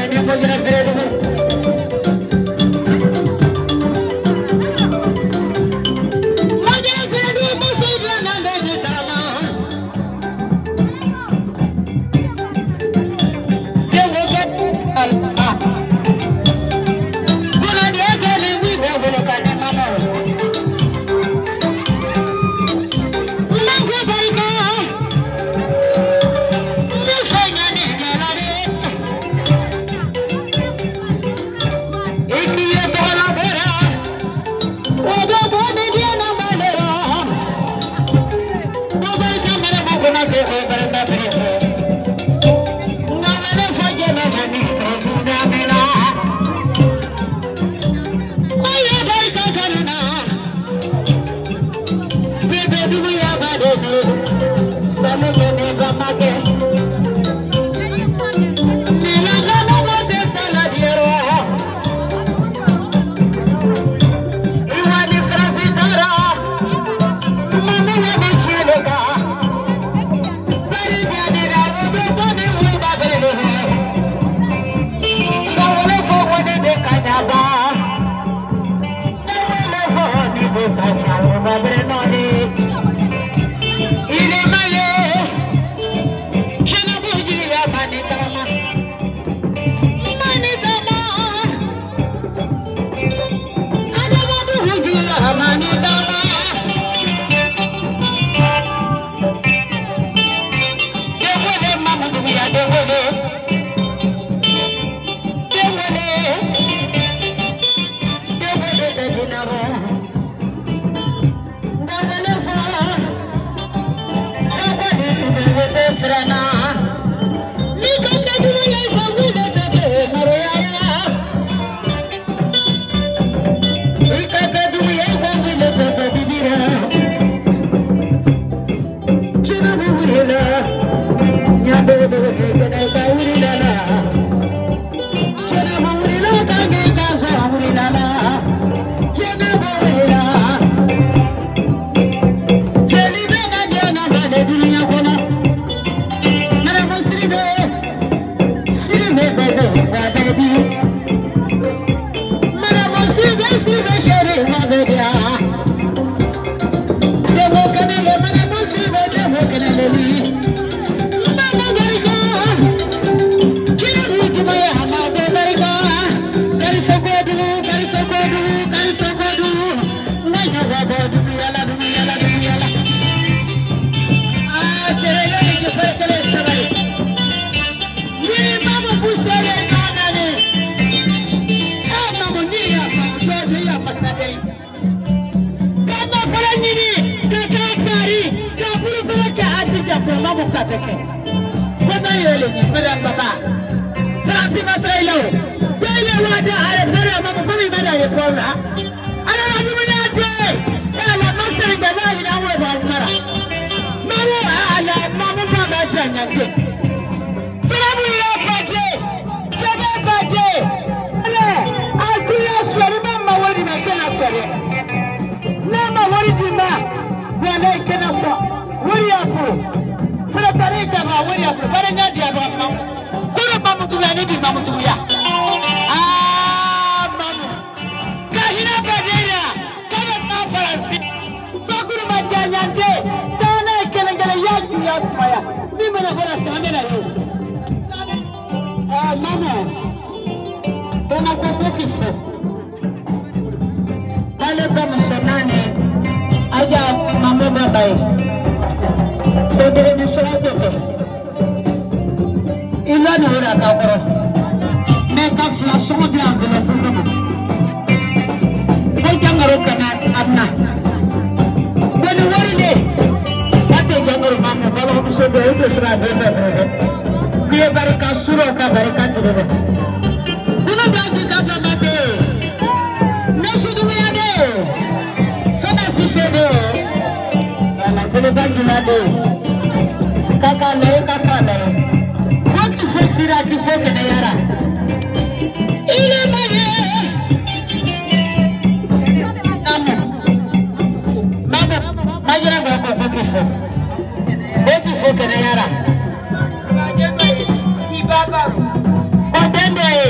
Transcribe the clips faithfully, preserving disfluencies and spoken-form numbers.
Otende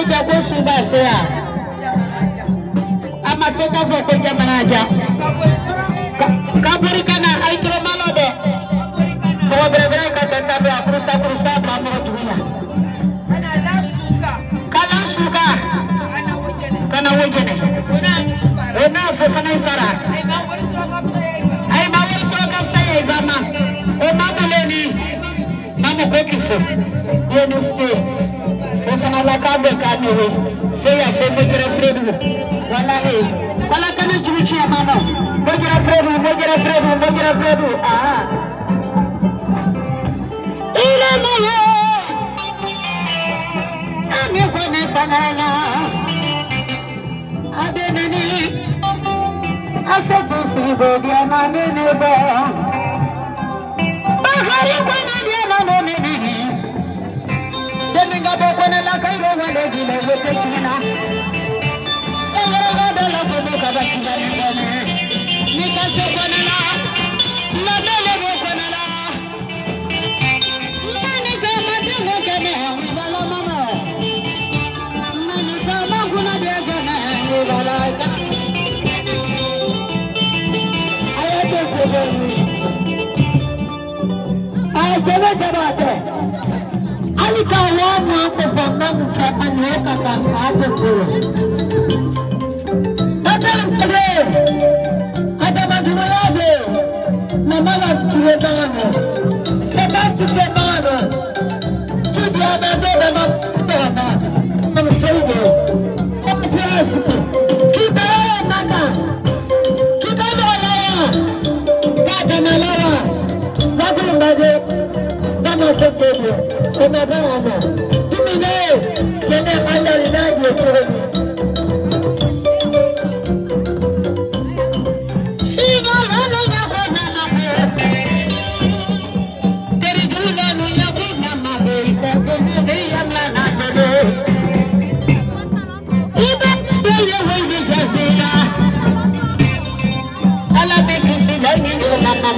aja ko suba saya. Ama seka fo ko jamana aja. Kaburi kana ay tro malode. Ko bebre ka tata be akurusa kurusa mama tuya. Kana la suka. Kala suka. Kana wojene. Ona fo fana fara. Ay ma wor so ka say ba ma. O mama leni. Mama ko kifo. Ko nufte. Fo fana la ka be ka ne we. Fe ya fe mo jere fredu. Wallahi. Wala kana juchi mama. Mo jere fredu, mo jere fredu, mo jere fredu. Ah. Ile mayo. Ami ko na sanana. Adenani. Asa jusi bo dia mane ne ba. Bahari ko na dia mane ne. Deminga bo ko na la kairo wale gile wote china. Sangara ga la ko bo ka ba china ne. Ni ka se ko na la. La bele bo ko na la. Mani ka ma de mo ke ne wala mama. Mani ka ma ko na de ga na wala ka. Ayato se bo ni. Ay jaba jaba te. Alika wa mu ko fa na mu fa anu ka ka ate ko. Tatal pade. Ada ma du ya de. Mama la tuwe tangano. Sebasti se tangano. Sudi ada de de ma tangana. Nama seido. Opras. Kita nana. Kita lawa. Kada na lawa. Kada mbade. Nama seido. Kena bana. Tumi ne. Kena anda rina dia chere. Sigo lano ya bona na be. Teri dula no ya bona na be. Ko be ya na na be. Ibe be ya we de jasira. Ala be kisi la ni no na na.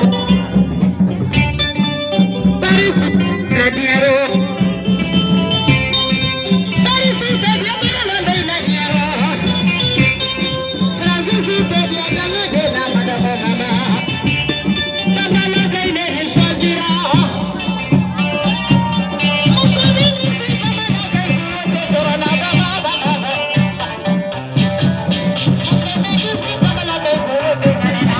Paris Radiero. Paris Radiero la be la diero. Francis Radiero la de la madame mama. Mama la be ne choisira. Mussolini si mama la be de corona baba. Mussolini si mama la be de corona.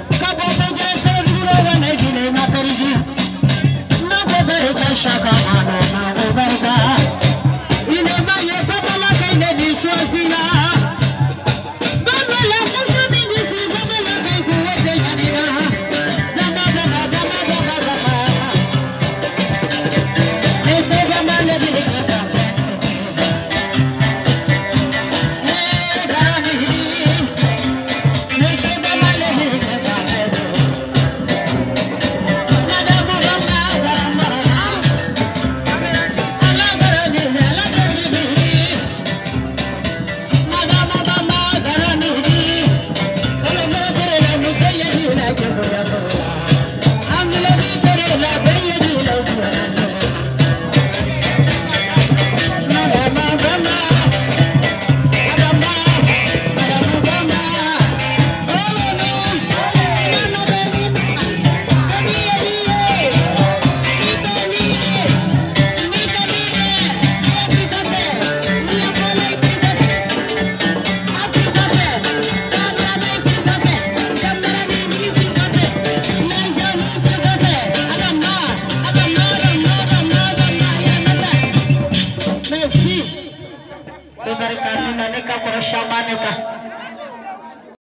Shaka